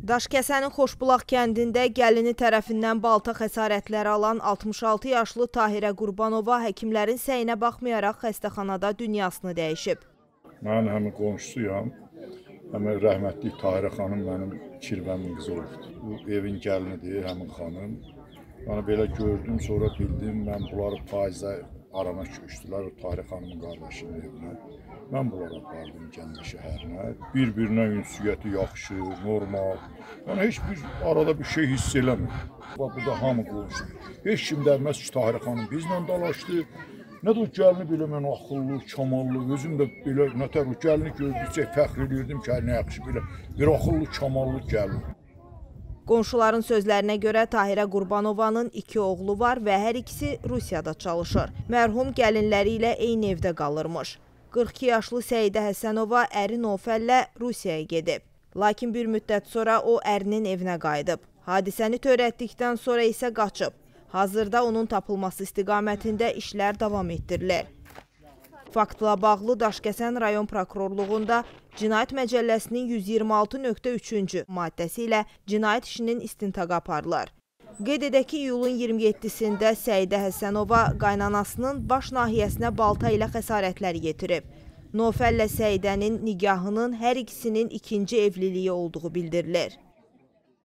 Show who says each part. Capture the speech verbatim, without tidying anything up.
Speaker 1: Daşkəsənin Xoşbulaq kəndində gəlini tərəfindən balta xəsarətləri alan altmış altı yaşlı Tahirə Qurbanova həkimlərin səyinə baxmayaraq xəstəxanada dünyasını dəyişib.
Speaker 2: Mən həmin qonşusuyam. Həmin rəhmətli Tahirə xanım mənim kirvəmin qızı olubdur. Bu evin gəlinidir, həmin xanım. Yəni belə gördüm, sonra bildim, mən bunları faizə arama köçdülər, o Tahirə xanımın qardaşının evinə. Mən bunlara apardım Gəncə şəhərinə. Bir-birinə ünsiyyəti yaxşı, normal. Yəni heç bir arada bir şey hiss eləmir. Bax, burada hamı qonşu. Heç kim dərməz ki, Tahirə xanım bizlə dalaşdı. Nə də o gəlini belə mən axıllı, kamallı, özüm də belə nətər o gəlini gördükcə fəxr edirdim ki, nə yaxşı belə bir axıllı, kamallı gəlin.
Speaker 1: Qonşuların sözlərinə görə Tahirə Qurbanovanın iki oğlu var və hər ikisi Rusiyada çalışır. Mərhum gəlinləri ilə eyni evdə qalırmış. qırx iki yaşlı Səidə Həsənova əri Nofəllə Rusiyaya gedib. Lakin bir müddət sonra o ərinin evinə qayıdıb. Hadisəni törətdikdən sonra isə qaçıb. Hazırda onun tapılması istiqamətində işlər davam etdirilir. Faktla bağlı Daşkəsən rayon prokurorluğunda Cinayət Məcəlləsinin yüz iyirmi altı nöqtə üçüncü maddəsi ilə cinayət işinin istintağı aparılır. Qeyd edək ki, iyulun iyirmi yeddisində Səidə Həsənova qaynanasının baş nahiyəsinə balta ilə xəsarətlər yetirib. Nofəllə Səidənin nigahının hər ikisinin ikinci evliliyi olduğu bildirilir.